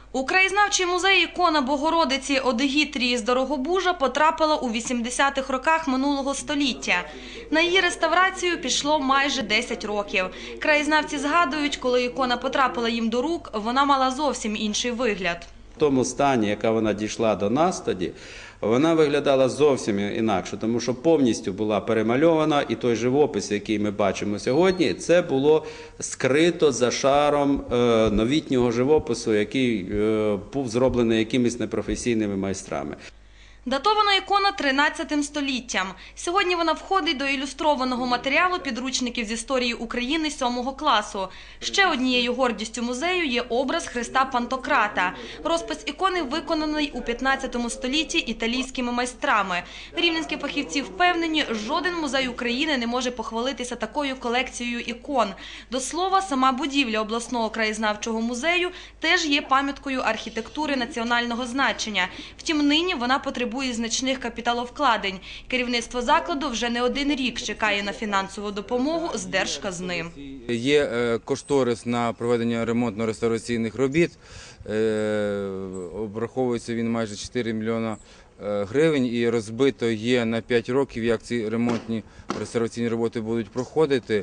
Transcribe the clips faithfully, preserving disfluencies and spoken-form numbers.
У краєзнавчий музей ікона Богородиці Одегітрії з Дорогобужа потрапила у вісімдесятих роках минулого століття. На її реставрацію пішло майже десять років. Краєзнавці згадують, коли ікона потрапила їм до рук, вона мала зовсім інший вигляд. В тому стані, яка вона дійшла до нас тоді, вона виглядала зовсім інакше, тому що повністю була перемальована, і той живопис, який ми бачимо сьогодні, це було скрито за шаром новітнього живопису, який був зроблений якимись непрофесійними майстрами. Датована ікона тринадцятим століттям. Сьогодні вона входить до ілюстрованого матеріалу підручників з історії України сьомого класу. Ще однією гордістю музею є образ Христа Пантократа. Розпис ікони виконаний у п'ятнадцятому столітті італійськими майстрами. Рівненські фахівці впевнені, жоден музей України не може похвалитися такою колекцією ікон. До слова, сама будівля обласного краєзнавчого музею теж є пам'яткою архітектури національного значення. Втім, нині вона потребує значних капіталовкладень. Керівництво закладу вже не один рік чекає на фінансову допомогу з держказни. Є кошторис на проведення ремонтно-реставраційних робіт. Обраховується він майже чотири мільйони гривень і розбито є на п'ять років, як ці ремонтні реставраційні роботи будуть проходити.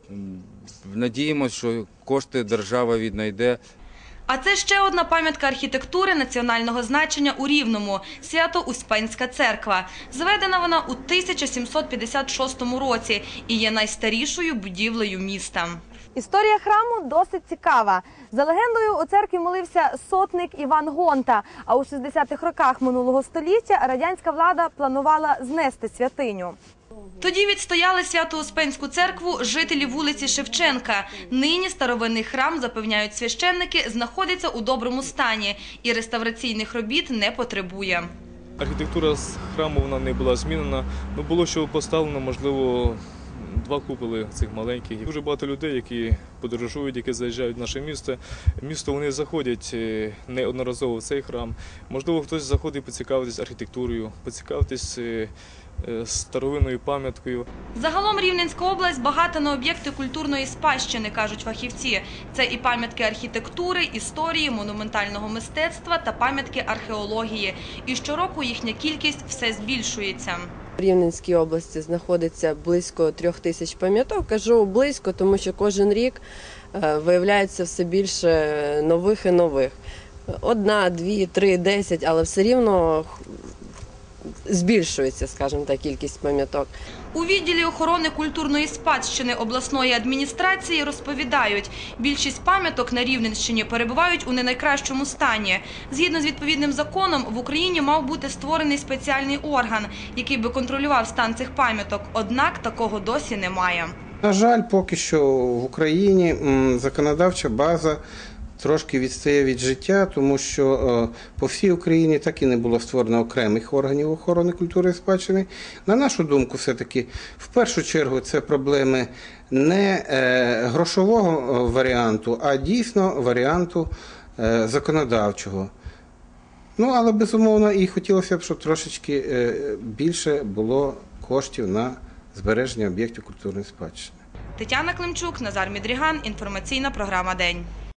Надіємося, що кошти держава віднайде. А це ще одна пам'ятка архітектури національного значення у Рівному – Свято-Успенська церква. Зведена вона у тисяча сімсот п'ятдесят шостому році і є найстарішою будівлею міста. Історія храму досить цікава. За легендою, у церкві молився сотник Іван Гонта, а у шістдесятих роках минулого століття радянська влада планувала знести святиню. Тоді відстояли Свято-Успенську церкву жителі вулиці Шевченка. Нині старовинний храм, запевняють священники, знаходиться у доброму стані і реставраційних робіт не потребує. Архітектура храму вона не була змінена, але було що поставлено, можливо, два куполи цих маленьких. Дуже багато людей, які подорожують, які заїжджають в наше місто. Місто вони заходять неодноразово в цей храм. Можливо, хтось заходить поцікавитись архітектурою, поцікавитись старовинною пам'яткою. Загалом Рівненська область багата на об'єкти культурної спадщини, кажуть фахівці. Це і пам'ятки архітектури, історії, монументального мистецтва та пам'ятки археології. І щороку їхня кількість все збільшується. В Рівненській області знаходиться близько трьох тисяч пам'яток. Кажу близько, тому що кожен рік виявляється все більше нових і нових. Одна, дві, три, десять, але все рівно збільшується, скажімо так, кількість пам'яток. У відділі охорони культурної спадщини обласної адміністрації розповідають, більшість пам'яток на Рівненщині перебувають у не найкращому стані. Згідно з відповідним законом, в Україні мав бути створений спеціальний орган, який би контролював стан цих пам'яток, однак такого досі немає. На жаль, поки що в Україні законодавча база трошки відстає від життя, тому що по всій Україні так і не було створено окремих органів охорони культури і спадщини. На нашу думку, все-таки, в першу чергу, це проблеми не грошового варіанту, а дійсно варіанту законодавчого. Ну, але, безумовно, і хотілося б, щоб трошечки більше було коштів на збереження об'єктів культурної спадщини. Тетяна Климчук, Назар Мідріган, інформаційна програма «День».